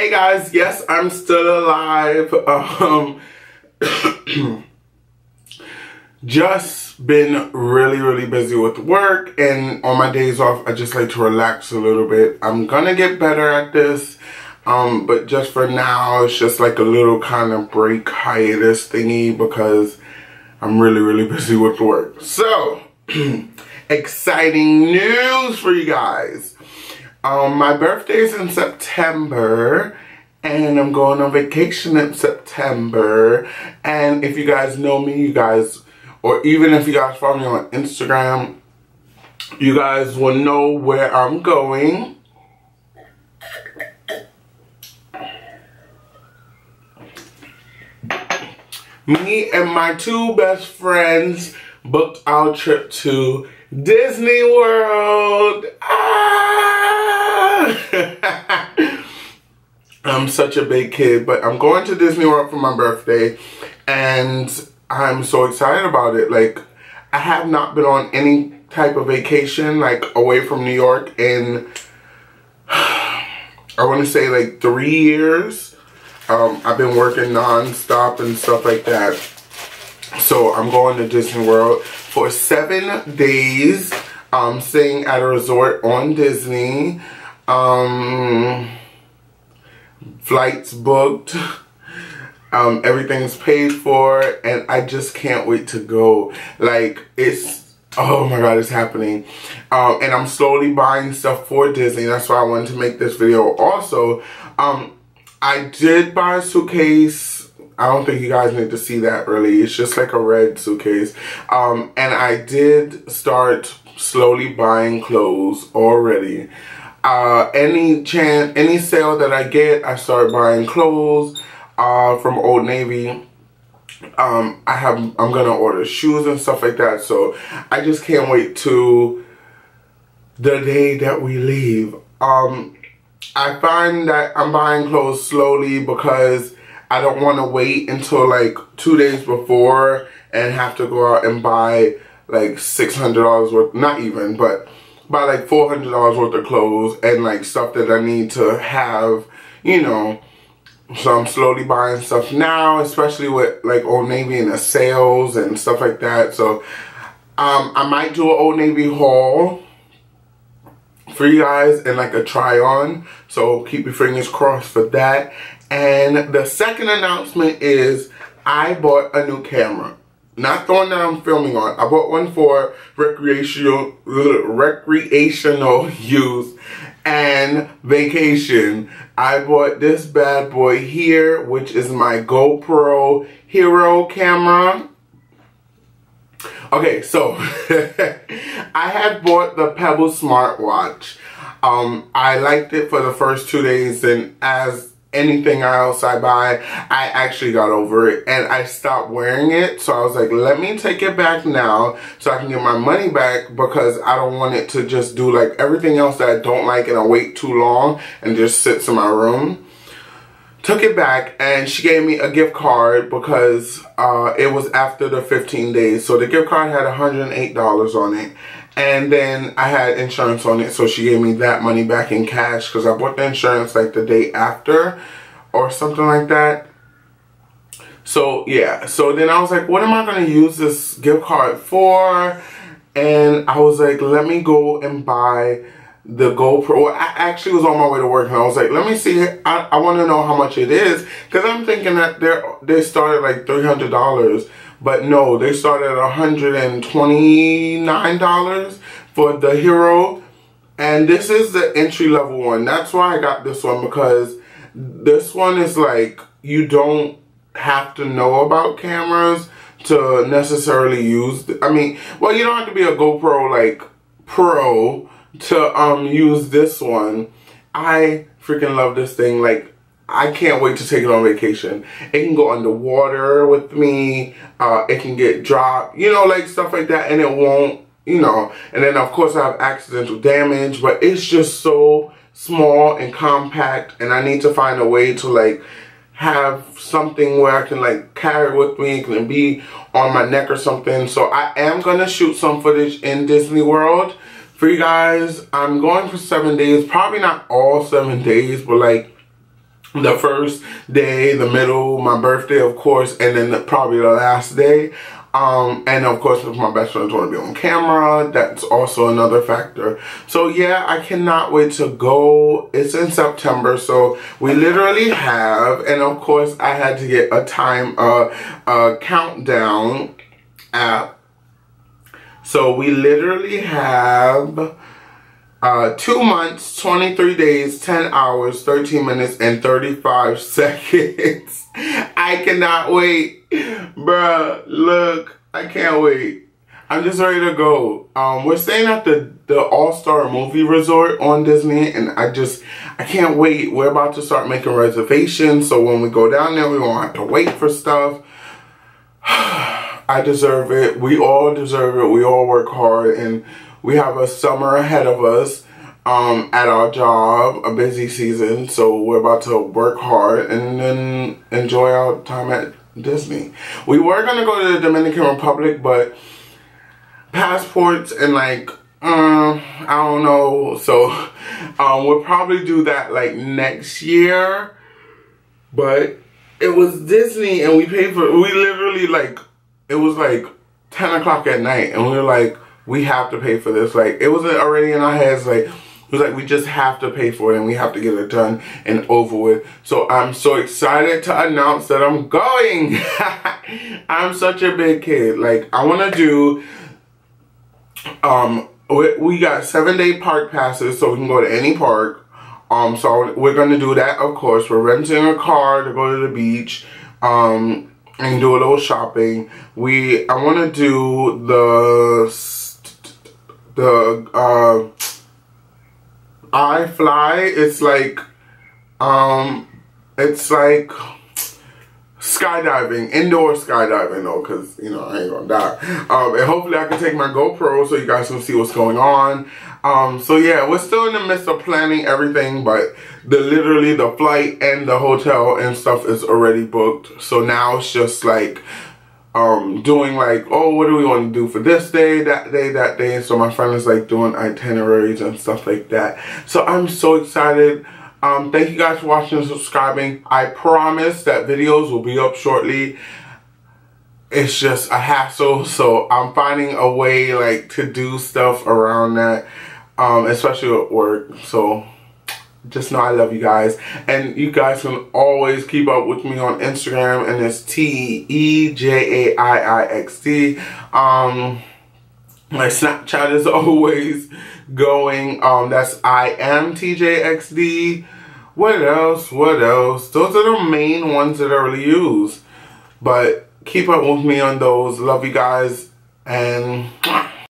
Hey guys, yes, I'm still alive. Just been really busy with work, and on my days off I just like to relax a little bit. I'm gonna get better at this, but just for now it's just like a little kind of break hiatus thingy because I'm really busy with work. So exciting news for you guys. My birthday is in September, and I'm going on vacation in September. And if you guys know me, you guys, or even if you guys follow me on Instagram, you guys will know where I'm going. Me and my two best friends booked our trip to Disney World. I'm such a big kid, but I'm going to Disney World for my birthday, and I'm so excited about it. Like, I have not been on any type of vacation, like, away from New York in, I want to say, like, 3 years. I've been working non-stop and stuff like that. So I'm going to Disney World for 7 days, staying at a resort on Disney. Flights booked, everything's paid for, and I just can't wait to go. Like, it's, oh my god, it's happening. And I'm slowly buying stuff for Disney. That's why I wanted to make this video. Also, I did buy a suitcase. I don't think you guys need to see that really. It's just like a red suitcase. And I did start slowly buying clothes already. Any sale that I get, I start buying clothes from Old Navy. I'm gonna order shoes and stuff like that. So I just can't wait to the day that we leave. I find that I'm buying clothes slowly because I don't want to wait until like 2 days before and have to go out and buy like $600 worth, not even, but buy like $400 worth of clothes and like stuff that I need to have, you know. So I'm slowly buying stuff now, especially with like Old Navy and the sales and stuff like that. So I might do an Old Navy haul for you guys and like a try on. So keep your fingers crossed for that. And the second announcement is I bought a new camera. Not the one that I'm filming on. I bought one for recreational use and vacation. I bought this bad boy here, which is my GoPro Hero camera. Okay, so I had bought the Pebble smartwatch. I liked it for the first 2 days, and as anything else I buy, I actually got over it and I stopped wearing it. So I was like, let me take it back now so I can get my money back, because I don't want it to just do like everything else that I don't like and I wait too long and just sits in my room. Took it back, and she gave me a gift card because it was after the 15 days. So the gift card had $108 on it. And then I had insurance on it, so she gave me that money back in cash because I bought the insurance like the day after or something like that. So yeah, so then I was like, what am I going to use this gift card for? And I was like, let me go and buy the GoPro. Well, I actually was on my way to work, and I was like, let me see. I want to know how much it is, because I'm thinking that they started like $300. But no, they started at $129 for the Hero. And this is the entry level one. That's why I got this one, because this one is like, you don't have to know about cameras to necessarily use, I mean, well, you don't have to be a GoPro like pro to use this one. I freaking love this thing. Like, I can't wait to take it on vacation. It can go underwater with me. It can get dropped, you know, like stuff like that, and it won't, you know. And then of course I have accidental damage, but it's just so small and compact, and I need to find a way to like have something where I can like carry it with me. It can be on my neck or something. So I am gonna shoot some footage in Disney World for you guys. I'm going for 7 days, probably not all 7 days, but like the first day, the middle, my birthday, of course, and then probably the last day. And of course, if my best friends want to be on camera, that's also another factor. So yeah, I cannot wait to go. It's in September, so we literally have, and of course, I had to get a countdown app. So we literally have 2 months, 23 days, 10 hours, 13 minutes, and 35 seconds. I cannot wait. Bruh, look, I can't wait. I'm just ready to go. We're staying at the All-Star Movie Resort on Disney, and I can't wait. We're about to start making reservations, so when we go down there, we won't have to wait for stuff. I deserve it. We all deserve it. We all work hard, and we have a summer ahead of us at our job, a busy season, so we're about to work hard and then enjoy our time at Disney. We were going to go to the Dominican Republic, but passports and like, I don't know, so we'll probably do that like next year, but it was Disney and we paid for it. We literally like, it was like 10 o'clock at night and we were like, we have to pay for this. Like, it was already in our heads, like, it was like, we just have to pay for it and we have to get it done and over with. So I'm so excited to announce that I'm going. I'm such a big kid. Like, I want to do, we got 7-day park passes so we can go to any park. So we're going to do that, of course. We're renting a car to go to the beach. And do a little shopping. I want to do the I Fly. It's like skydiving, indoor skydiving though, because you know I ain't gonna die. And hopefully I can take my GoPro so you guys can see what's going on. So yeah, we're still in the midst of planning everything, but literally the flight and the hotel and stuff is already booked. So now it's just like doing like, oh, what do we want to do for this day, that day, that day. So my friend is like doing itineraries and stuff like that. So I'm so excited. Thank you guys for watching and subscribing. I promise that videos will be up shortly. It's just a hassle, so I'm finding a way like to do stuff around that, especially at work. So just know I love you guys, and you guys can always keep up with me on Instagram, and it's TeejaiiXD. My Snapchat is always going. That's I am TeejaiiXD. What else? What else? Those are the main ones that I really use. But keep up with me on those. Love you guys, and